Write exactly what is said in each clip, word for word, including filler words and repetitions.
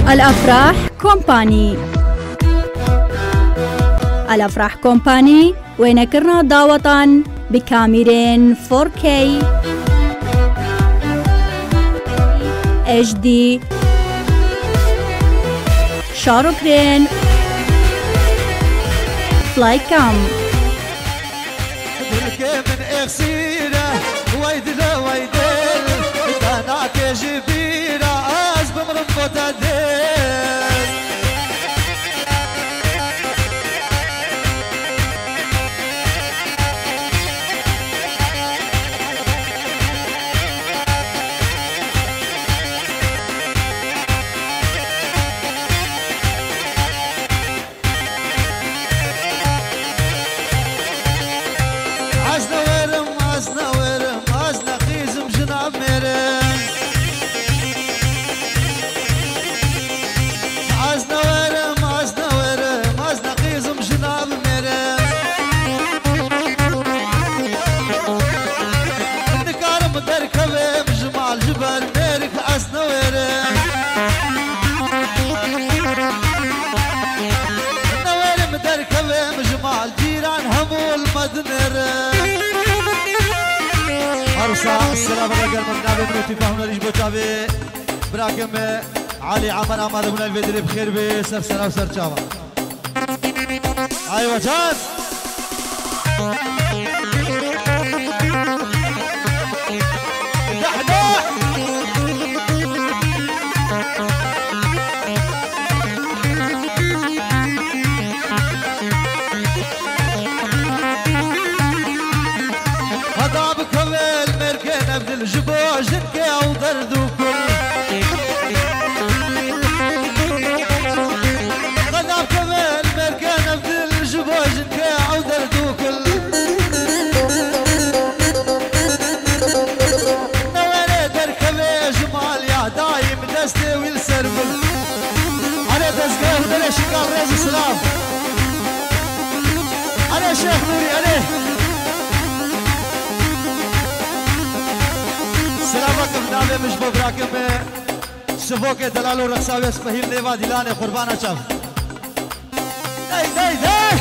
الأفراح كومباني. الأفراح كومباني وينكرنا دعوة بكاميرين فور كي اتش دي شاروكرين فلاي كام من اغسيره ويدل ويدل انا كجبيره از بمرفوت الدل السلام عليكم ورحمة الله وبركاته. ريش بوتشافي براكم علي عمر أماد من الفيديو بخير بسر سنة وسر شابا. أيوة جاز. جبوجك او دردو كل غداب كمال مركان ابدل جبوجك او دردو كل نوالي دركبي جمال يا دايم دستي ويلسربل على دزقه ودلي شكال ريز السلام علي شيخ نوري عليه سلامكم نامه مش ببراكم سفوك دلالو رقصاوي اسفهيل ليوا دلانه قربانا چاف داي داي داي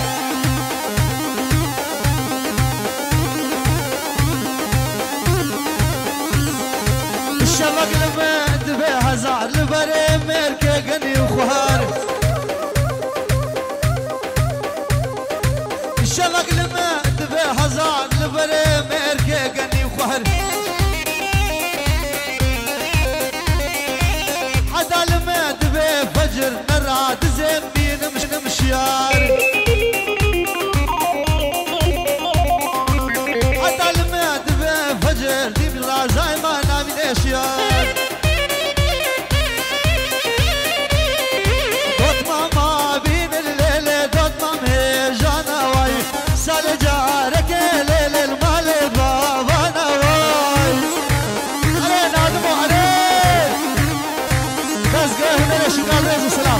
الشبك لما دبي هزار لبري ميركي غني وخوار الشبك لما دبي هزار لبري ميركي غني وخوار فجر نرعد زين مش نمشيار حتى لما دبي فجر دي بلا زي ما نامي اشيار دوت ماما بين الليل دوت ماما جانا واي سال جارك ليل المال بابانا واي علينا نادمو عليه بس قهنا شكال ريز السلام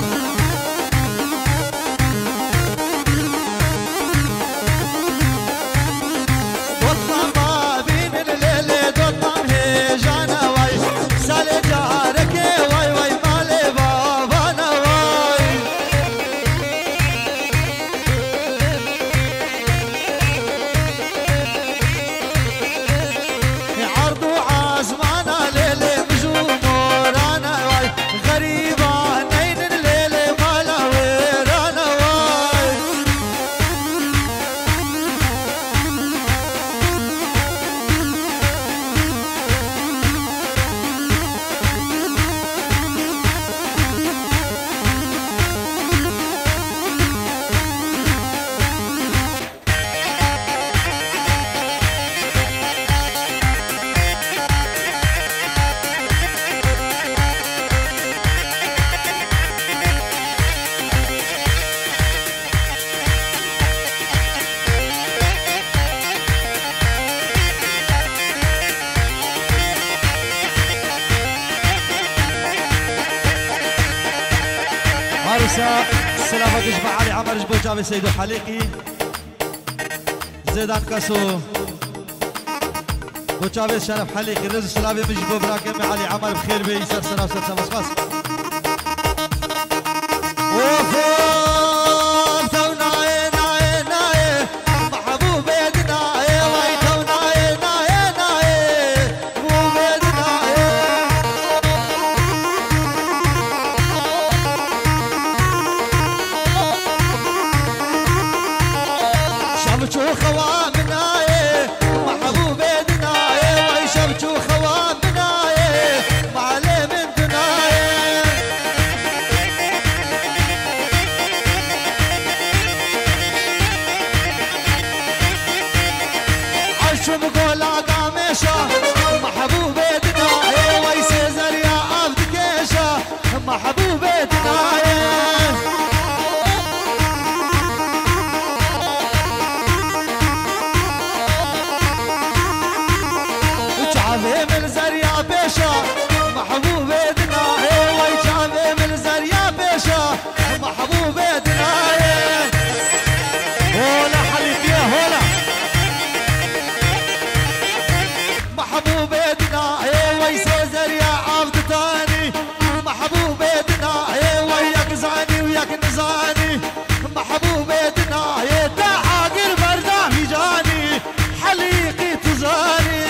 السلام عليكم علي عمر جبوجابي سيدو حليقي زيدان كاسو بوجابي شرف حليقي رز سلامي مجبو براكم علي عمر بخير بي سر سنة وسر سنة بس جابي من زريا بيشا محبوب دناي وي جابي من زريا بيشا محبوب دناي هولا حليفية هولا محبوب دناي وي زريا عبد تاني محبوب دناي وياك زاني وياك نزاني محبوب دناي تعاق البردامي جاني حليقي تزاني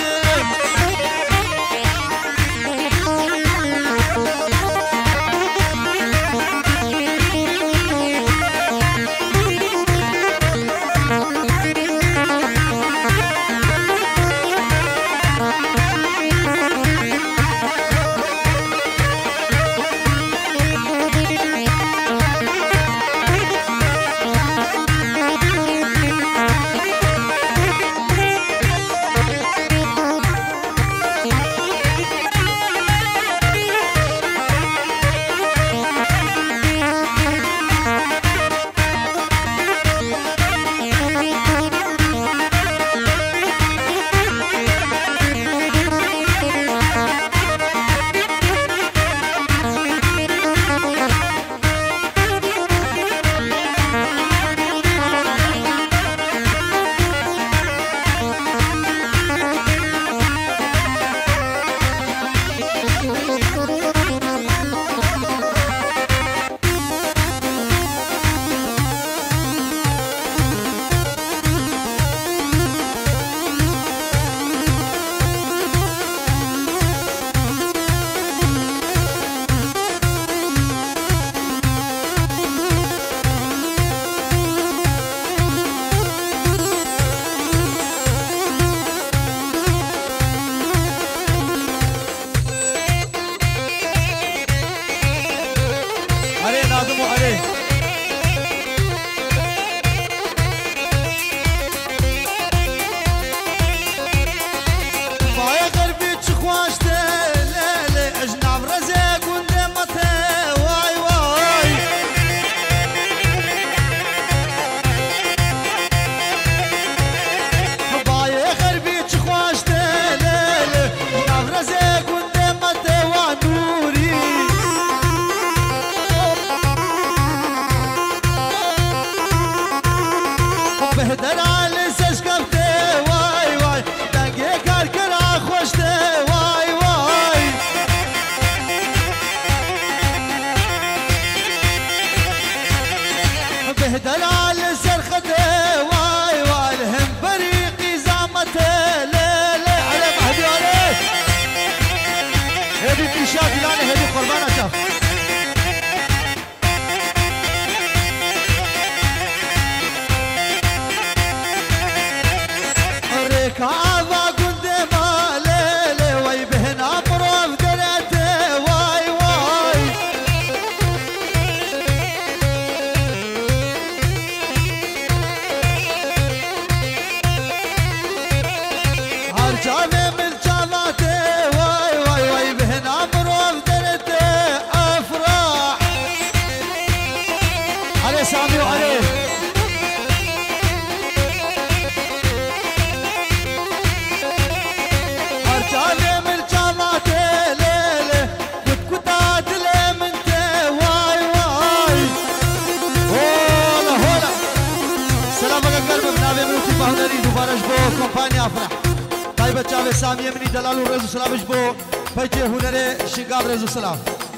سامية مني دلال ورزو سلامش بو بيجي هنري شنقاب رزو سلام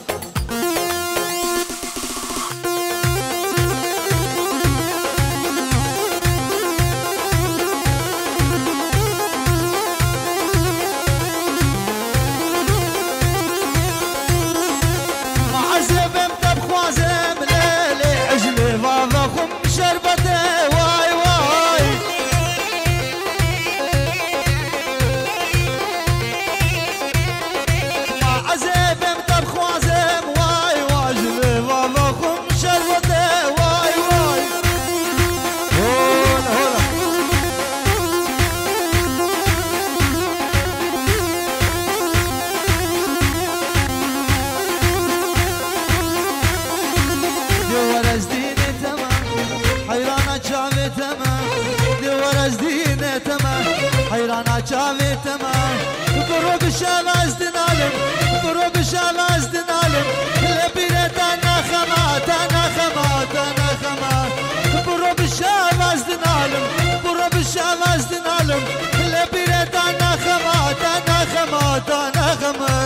معزبم تبخوازم ليلي عجلي بابا خم شربته واي واي معزبم تبخوازم واي واجلي بابا خم شربته واي واي هولا هولا حيرانة شافي تمام بشواز دنالم برو بشواز دنالم لبیره تانا خما تانا خما تانا خما برو بشواز دنالم برو بشواز دنالم لبیره تانا خما تانا خما تانا خما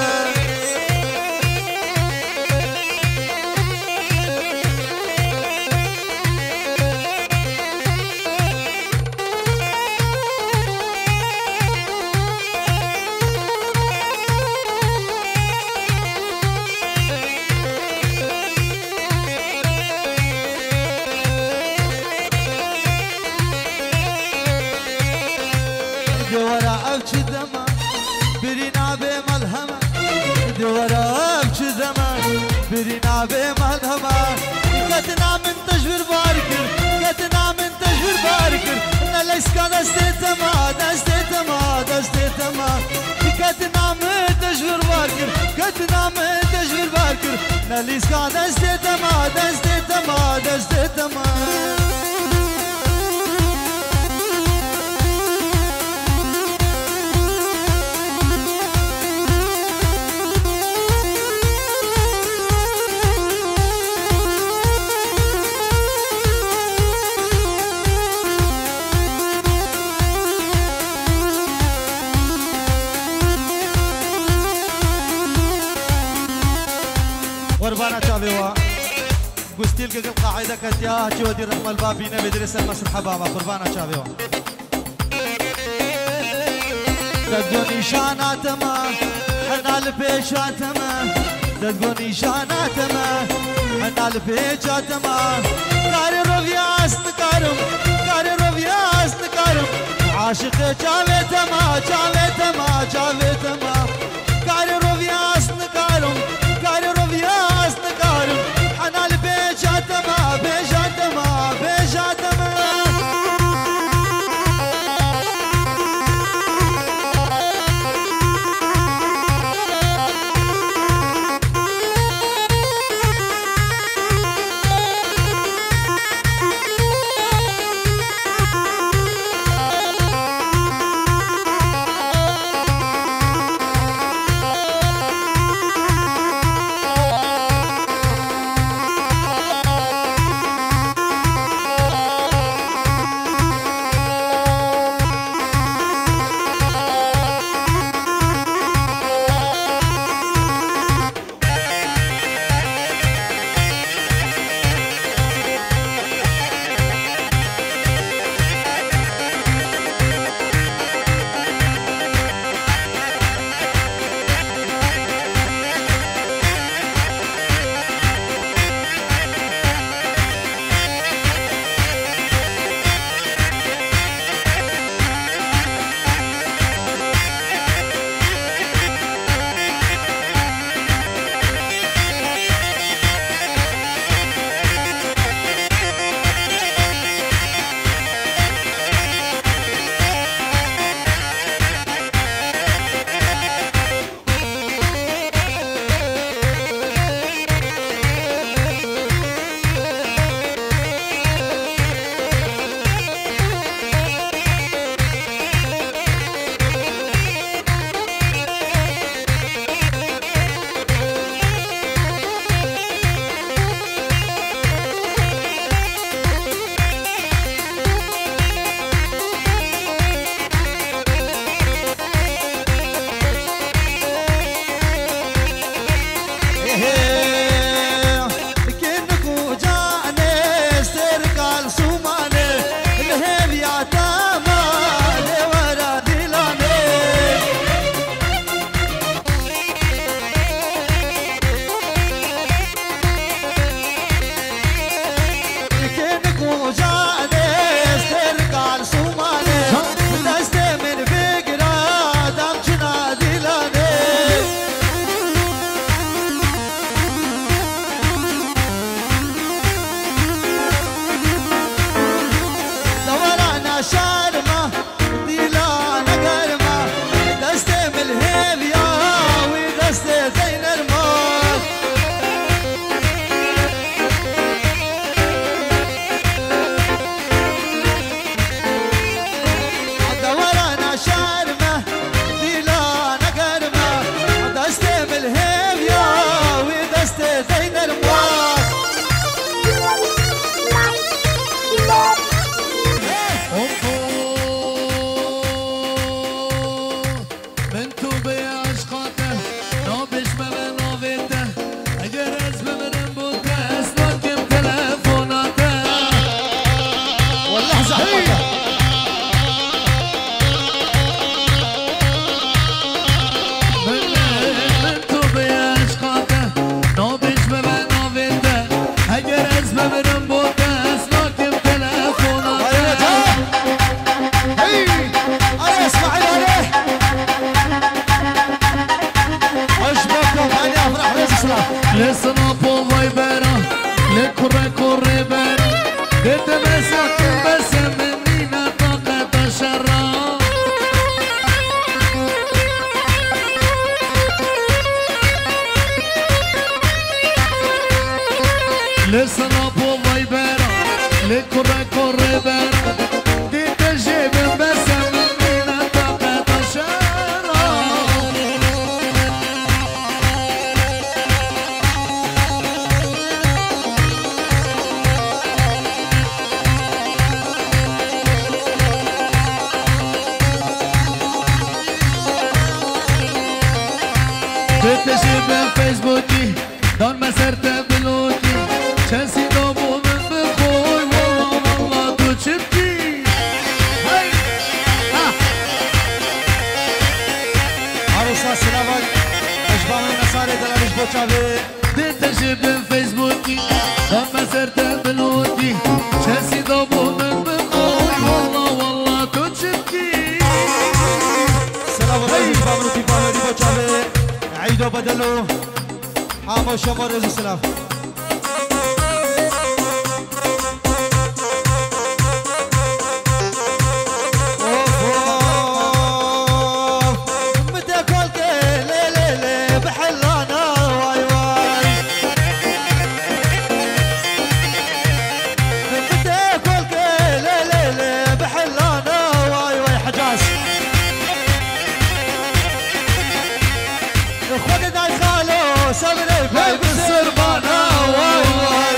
دورا أبش دما برينا بملهمة دورا أبش دما برينا بملهمة كتنا من تجبر باركر كتنا من تجبر باركر نليس كان استيتما دستيتما دستيتما كتنا من تجبر باركر كتنا من تجبر باركر نليس كان استيتما دستيتما دستيتما قربانة شابيوا قستيل قل قاعدة كتيا هاتي ودي رقم البابينة بدرس المسر حبابا قربانة شابيوا دقوني شاناتما حنا لبيشاتما دقوني شاناتما حنا لبيشاتما كاري روفياس نكارم كاري روفياس نكارم عاشق شاويتما شاويتما شاويتما كاري روفياس نكارم كاري روفياس نكارم حنا لبيشاتما بيشاتما بيشاتما لسناب وفايبرا لكره كره برا قد مسك بس منينا طاقة شرا لسناب وفايبرا لكره كره برا قد جيب بس منينا طاقة شرا تشيب فيسبوكي دون ما صرت بلوكي شانسي دوبو من بخوي والله والله تشبكي هاي ها عروسة سلامك أجبان النصارى دلالش بوشابي تشيب فيسبوكي دون ما صرت بلوكي شانسي دوبو من بخوي والله والله تشبكي سلام عليكم بابروتي بابروتي بوشابي عيدو بدلو حامو شمر رزو سلام اوف اوف متى كلك لي لي لي بحلانا واي واي متى كلك لي لي لي بحلانا واي واي حجاز خد داي خالو صبري باي بالسربانة واي واي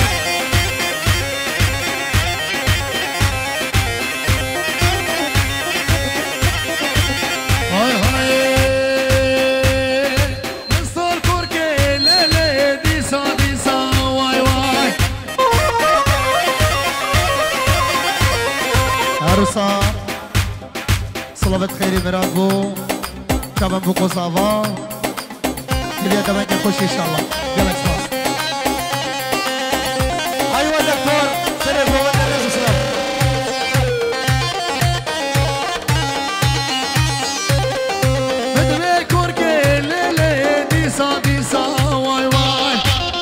هاي هاي مستر كوركي ليلي ديسا ديسا واي واي عروسة صلوات خيري برافو كمان بوكو سافا اللي كمان يخش ان شاء الله يلا اسمع ايوه دكتور سلام بوالنا رزو سلام بدمي كوركي ليلي ديسا ديسا واي واي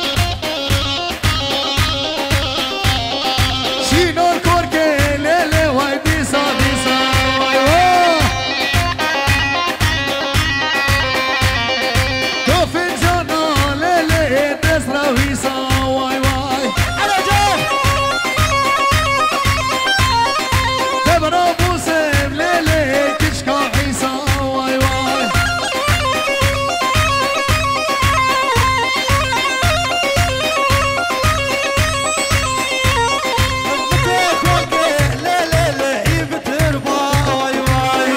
شينو الكوركي ليلي واي ديسا ديسا واي واي توفي جانا ليلي دسرا ويسا واي واي انا جاي تبرا بوسم ليلي كشكا عيسى واي واي متى كلك لي لي لي عيب تربى واي واي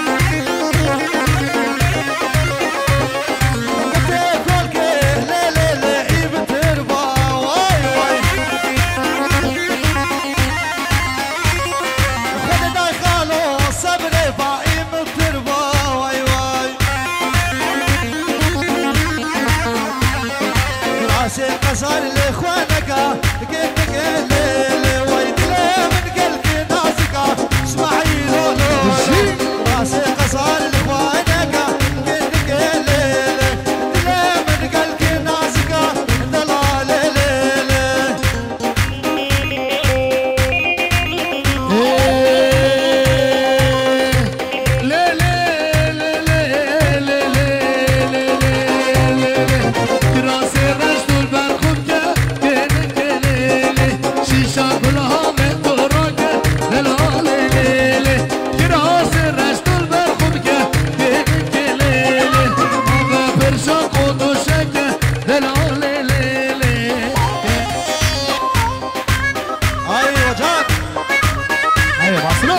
متى كلك لي لي لي عيب تربى واي واي خد داي خالو صبري باقي بتربى واي واي راسي قصر لاخوانك قلت ليلي ويدلي من قلبي نازكه اسمعي لولو راسي قصر لاخوانك قلت ليلي دلي من قلبي نازكه دلال ليلي ايوه جاك ايوه واصلوا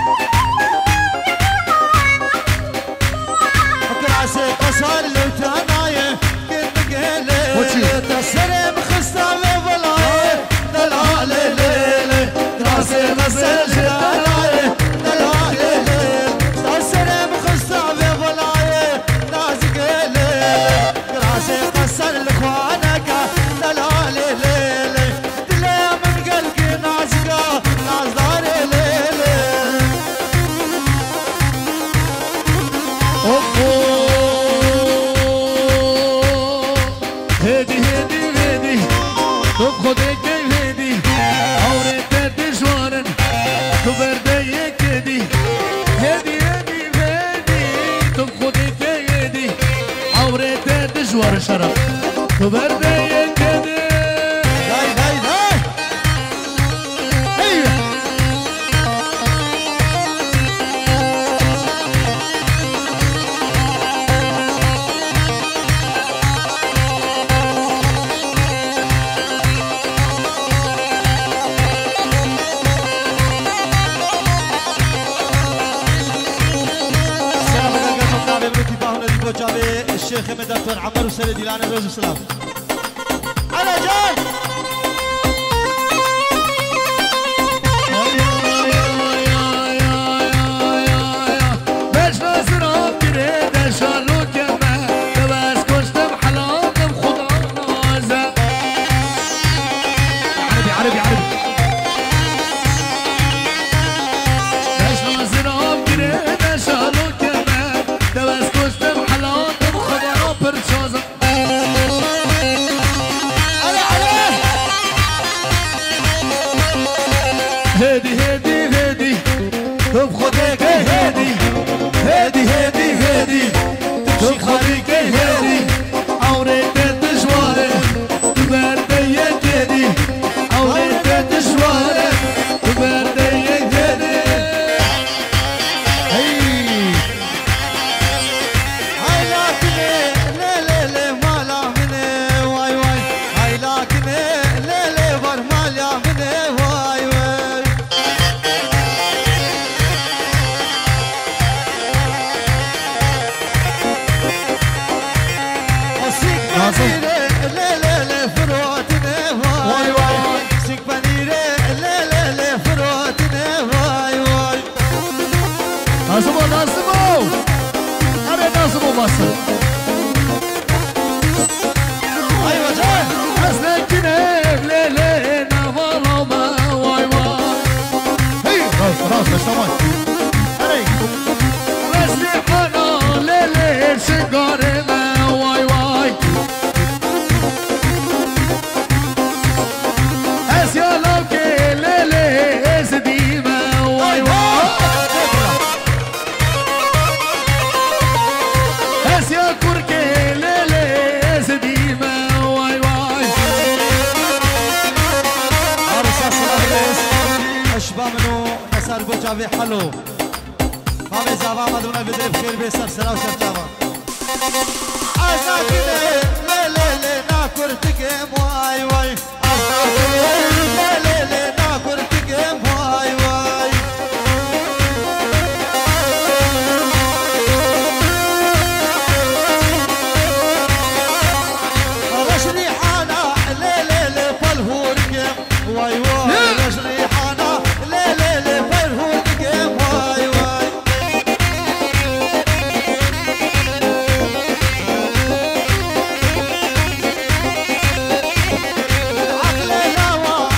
راسي قصر لو تنايه كنت قليل تسرم خستامي بلاي دلال ليلي راسي قصر تنايه دلال ليلي تسرم خستامي بلاي نازك ليلي راسي قصر لاخوانك دلال ليلي دلي من قلبي نازكه نازدار ليلي اوه عورت دجوار شرف تبردي كده هاي هاي هاي ايوه الشيخ الدكتور عمر وسندي لعنة روز وسلام على جان باش نصرف كريدة شالو كمان تباس كشتم حلاقم خضار نازا عربي عربي عربي باش نصرف كريدة شالو كمان تباس كشتم حلاقم خضار برشازة هادي هادي هادي بخدك هادي هادي هادي هادي تمشي خاريك هادي عوريت الدجوارة تبردي كادي عوريت الدجوارة تبردي كادي هي هاي لكني لا لا لا ما لا مني واي واي هاي لكني لا لا بر ما لا مني واي واي لا لا لا فروتنا واي واي سيك بنيرة لا لا لا فروتنا واي واي ناصبوا ناصبوا أنا ناصبوا مصر ايوه جاي أصلك كناب ليلي نفر ما واي واي هي راس راس بس تمام هي أصلي حنا ليلي شجار ما واي واي أسيا لوكي ليلي سدي ما واي واي أسيا كوركي ليلي سدي ما واي واي عرس الرئيس اشبا منو نسار بوجابي حلو مامي زابا مدونا بدي بخير بيسر سلا وشرجابا عسا كده لا لا لا ناكر تقيم واي واي عسا كده لا لا لا ناكر تقيم واي واي رشري حانا لا لا لا فالهور قيم واي واي رشري حانا لا لا لا فالهور قيم واي واي عقل الهوى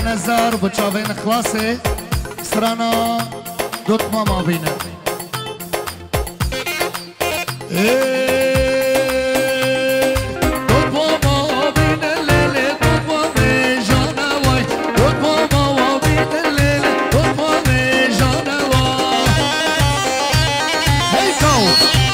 نظر بچاوین خلاصه سرانا دوت ماما بینه دوت ماما بینه لیلی دوت ماما جانه وای دوت ماما بینه لیلی دوت ماما جانه وای هی کو